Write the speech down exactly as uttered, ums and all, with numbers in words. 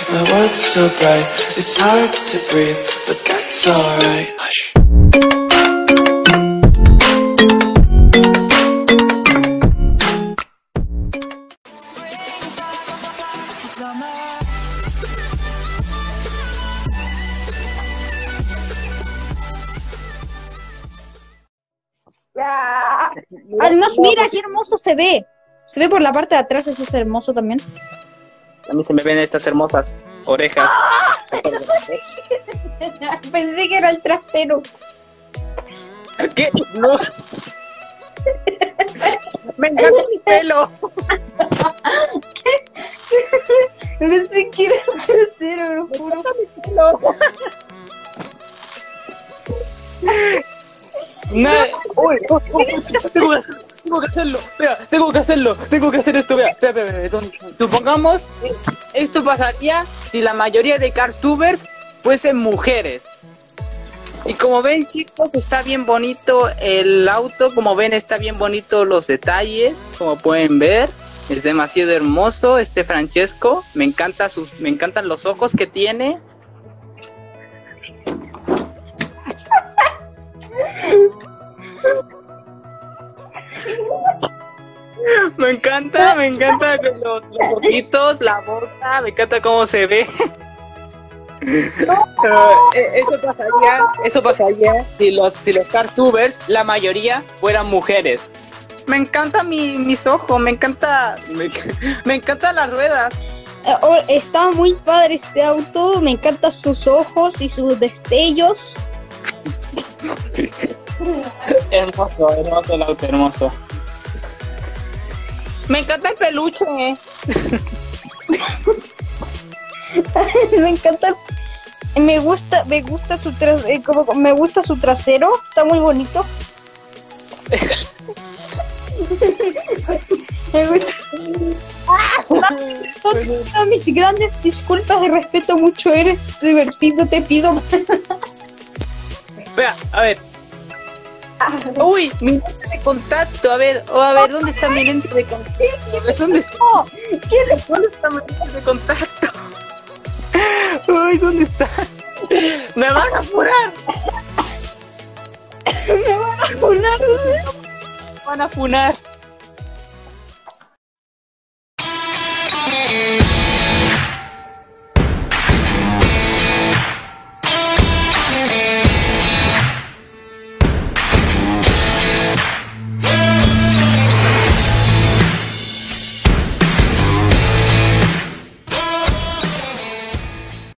My world's so bright, it's hard to breathe, but that's alright. Hush. Ah, además, mira qué hermoso se ve. Se ve por la parte de atrás, eso es hermoso también. A mí se me ven estas hermosas orejas. ¡Ah! Pensé que era el trasero. ¿Qué? No. Me encanta mi pelo. Pensé que era el trasero, lo juro. No. Uy, uy, uy, tengo, que, tengo que hacerlo. Espera, tengo que hacerlo. Tengo que hacer esto. Vea, espera, espera, espera. Supongamos, esto pasaría si la mayoría de cartubers fuesen mujeres. Y como ven, chicos, está bien bonito el auto. Como ven, está bien bonito los detalles. Como pueden ver, es demasiado hermoso este Francesco. Me encanta sus, me encantan los ojos que tiene. Me encanta, me encanta los, los ojitos, la boca, me encanta cómo se ve. Uh, eso pasaría, eso pasaría si los, si los cartubers, la mayoría, fueran mujeres. Me encanta mi, mis ojos, me encanta, me, me encantan las ruedas. Oh, está muy padre este auto, me encantan sus ojos y sus destellos. Hermoso, hermoso el auto, hermoso. Me encanta el peluche. Me encanta, me gusta, me gusta su tras, eh, como, me gusta su trasero, está muy bonito. Me gusta. ¡Ah! No, mis grandes disculpas, de respeto mucho, eres divertido, te pido. Vea, a ver. Uy, mi lente de contacto, a ver, oh, a ver, ¿dónde está mi lente de contacto? A ver, ¿dónde está? ¿Dónde está mi lente de contacto? Uy, ¿dónde está? ¡Me van a funar! Me van a funar. Me van a funar.